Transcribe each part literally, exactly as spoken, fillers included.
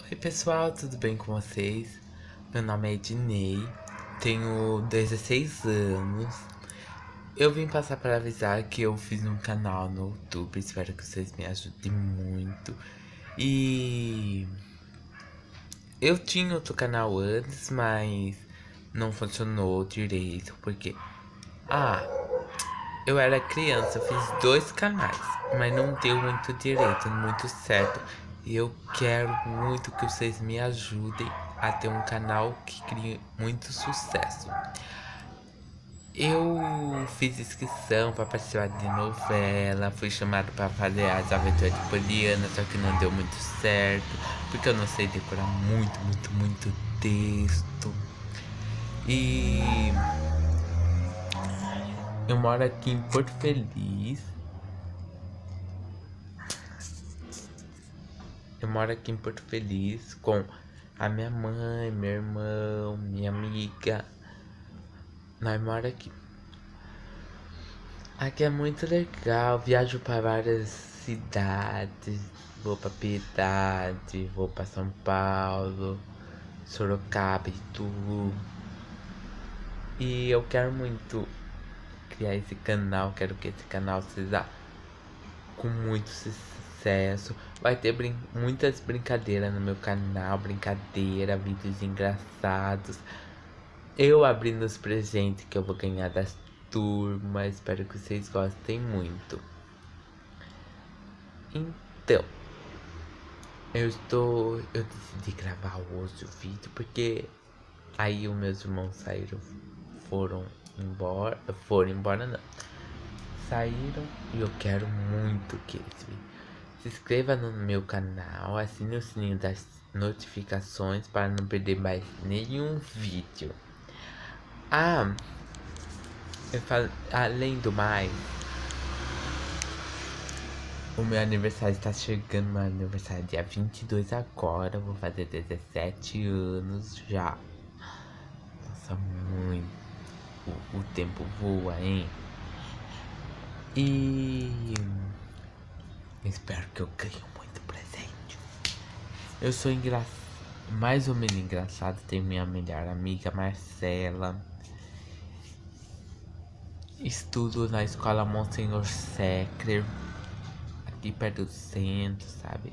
Oi pessoal, tudo bem com vocês? Meu nome é Ednei, tenho dezesseis anos. Eu vim passar para avisar que eu fiz um canal no YouTube, espero que vocês me ajudem muito. E eu tinha outro canal antes, mas não funcionou direito, porque ah, eu era criança, eu fiz dois canais, mas não deu muito direito, muito certo. E eu quero muito que vocês me ajudem a ter um canal que crie muito sucesso. Eu fiz inscrição para participar de novela, fui chamado para fazer as aventuras de Poliana, só que não deu muito certo, porque eu não sei decorar muito, muito, muito texto. E eu moro aqui em Porto Feliz. Eu moro aqui em Porto Feliz com a minha mãe, meu irmão, minha amiga. Nós moramos aqui. Aqui é muito legal. Viajo para várias cidades. Vou para Piedade, vou para São Paulo, Sorocaba, Itu. E eu quero muito criar esse canal. Quero que esse canal seja com muito sucesso. Vai ter brin muitas brincadeiras no meu canal. Brincadeira, vídeos engraçados. Eu abrindo os presentes que eu vou ganhar das turmas. Espero que vocês gostem muito. Então, eu estou... Eu decidi gravar hoje o vídeo porque aí os meus irmãos saíram, foram embora, foram embora não, saíram e eu quero muito que eles vejam. Se inscreva no meu canal, assine o sininho das notificações para não perder mais nenhum vídeo. Ah, eu falo, além do mais, o meu aniversário está chegando, meu aniversário é dia vinte e dois agora, vou fazer dezessete anos já. Nossa, muito, o, o tempo voa, hein? E espero que eu ganhe muito presente. Eu sou engraçado, mais ou menos engraçado, tenho minha melhor amiga Marcela. Estudo na escola Monsenhor Seckler, aqui perto do centro, sabe?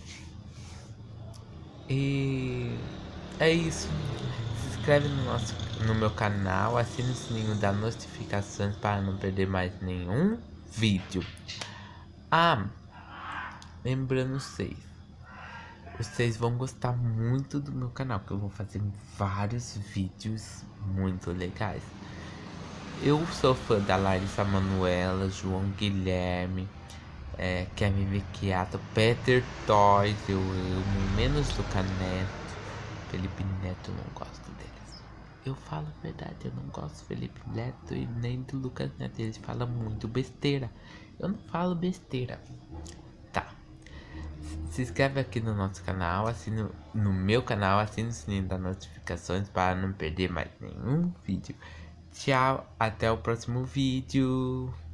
E é isso. Se inscreve no, nosso, no meu canal, assine o sininho das notificações para não perder mais nenhum vídeo. Ah, lembrando vocês, vocês vão gostar muito do meu canal, porque eu vou fazer vários vídeos muito legais. Eu sou fã da Larissa Manoela, João Guilherme, é, Kevin Vecchiato, Peter Toys, eu amo, menos do Neto, Felipe Neto, eu não gosto deles. Eu falo a verdade, eu não gosto do Felipe Neto e nem do Lucas Neto, eles falam muito besteira. Eu não falo besteira. Tá. Se inscreve aqui no nosso canal, assina no meu canal, assina o sininho das notificações para não perder mais nenhum vídeo. Tchau, até o próximo vídeo.